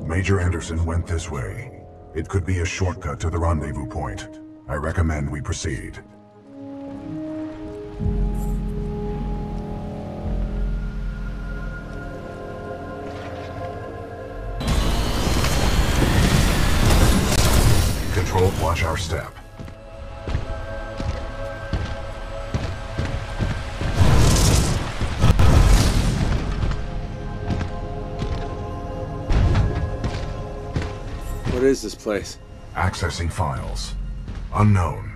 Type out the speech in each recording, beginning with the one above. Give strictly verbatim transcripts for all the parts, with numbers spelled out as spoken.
Major Anderson went this way. It could be a shortcut to the rendezvous point. I recommend we proceed. Control, watch our step. What is this place? Accessing files. Unknown.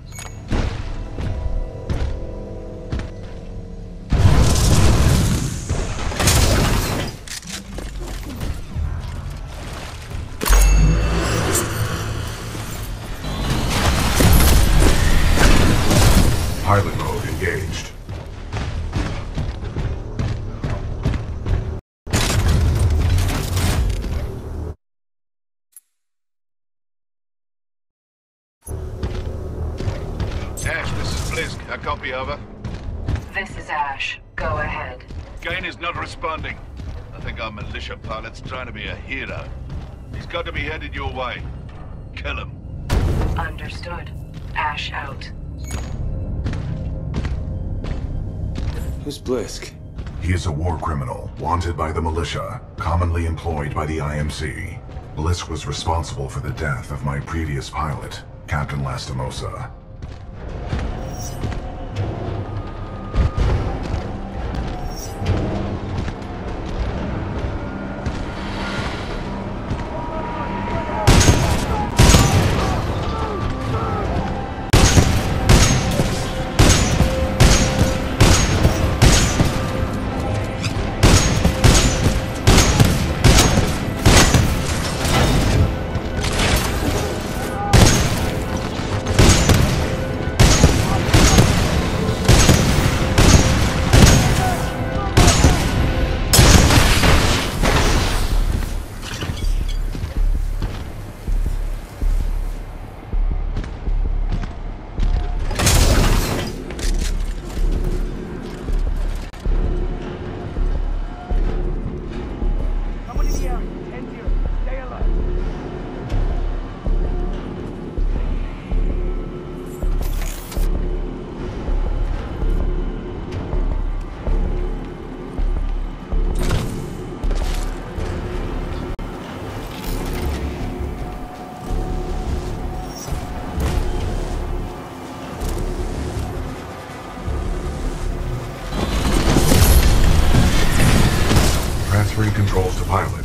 Pilot mode engaged. Ash, this is Blisk. A copy, over. This is Ash. Go ahead. Gain is not responding. I think our militia pilot's trying to be a hero. He's got to be headed your way. Kill him. Understood. Ash out. Who's Blisk? He is a war criminal, wanted by the militia, commonly employed by the I M C. Blisk was responsible for the death of my previous pilot, Captain Lastimosa. Transferring controls to pilot.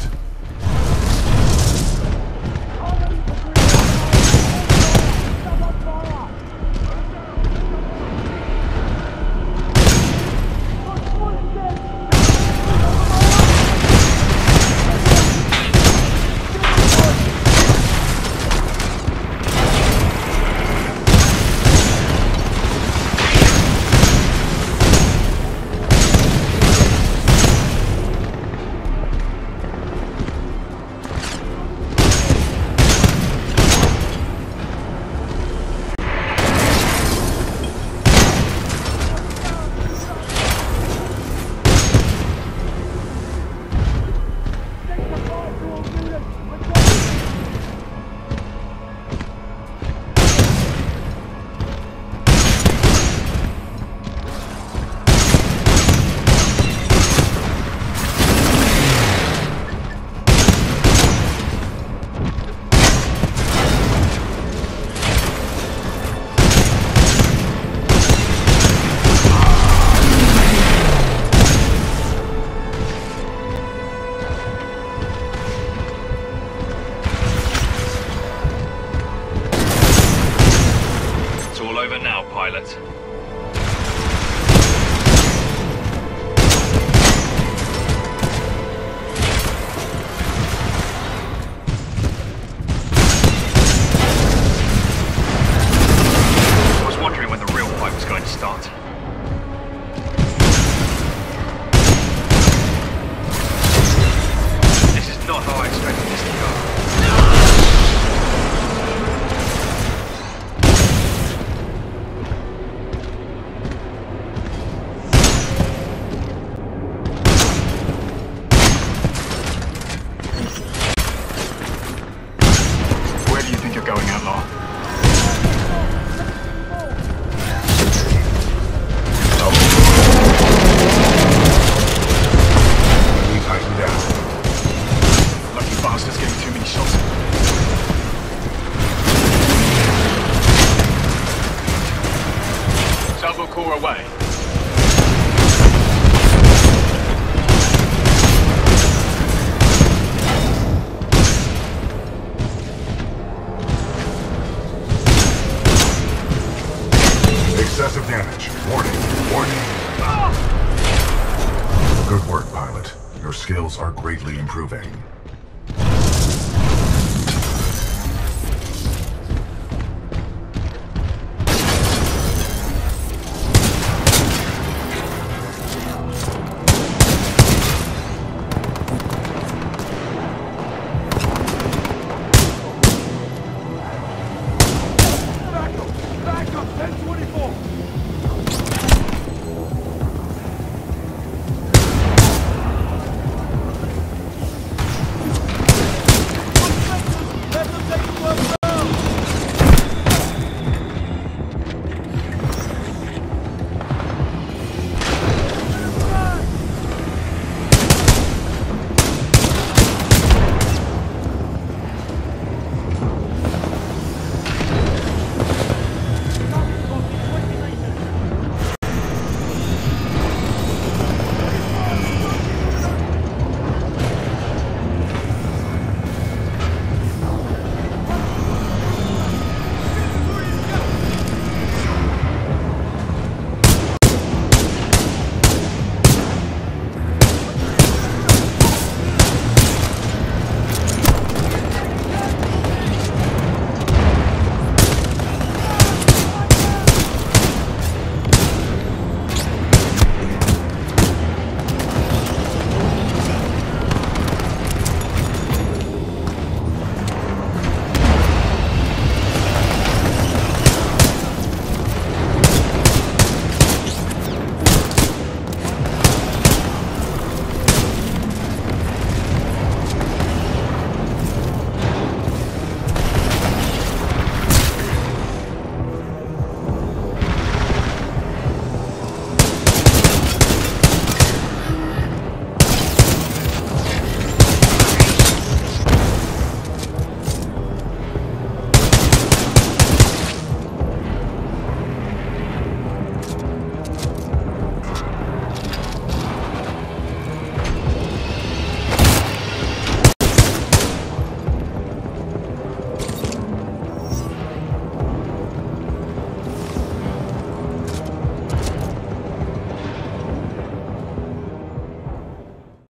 skills are greatly improving.